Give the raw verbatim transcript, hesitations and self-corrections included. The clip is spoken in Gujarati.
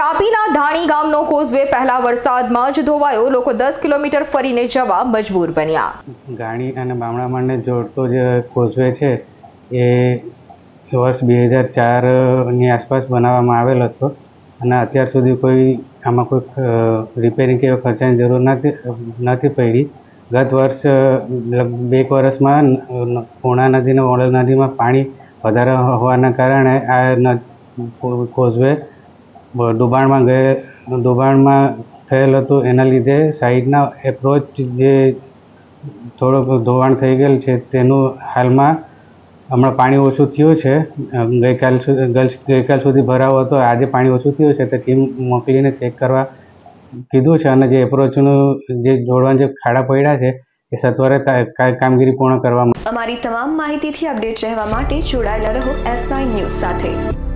તાપીના ધાણી ગામનો કોઝવે પહેલા વરસાદમાં જ ધોવાયો। લોકો દસ કિલોમીટર ફરીને જવા મજબૂર બન્યા। ગાણી અને બામણામાંને જોડતો જે કોઝવે છે એ વર્ષ બે હજાર ચારની આસપાસ બનાવવામાં આવેલ હતો અને અત્યાર સુધી કોઈ આમાં કોઈ રિપેરિંગ કે ખર્ચાની જરૂર નથી નથી પડી। ગત વર્ષ બે એક વર્ષમાં પૂર્ણા નદી અને ઓળલ નદીમાં પાણી વધારે હોવાના કારણે આ કોઝવે ડુબાણમાં ગયે ડુબાણમાં થયેલ હતું। એના લીધે સાઈડના એપ્રોચ જે થોડુંક ધોવાણ થઈ ગયેલ છે તેનું હાલમાં હમણાં પાણી ઓછું થયું છે। ગઈકાલ ગઈકાલ સુધી ભરાવો હતો, આજે પાણી ઓછું થયું છે તો ટીમ મોકલીને ચેક કરવા કીધું છે અને જે એપ્રોચનું જે જોડવાના જે ખાડા પડ્યા છે એ સત્વરે કામગીરી પૂર્ણ કરવામાં। અમારી તમામ માહિતીથી અપડેટ રહેવા માટે જોડાયેલા રહો એસ નાઇન ન્યૂઝ સાથે।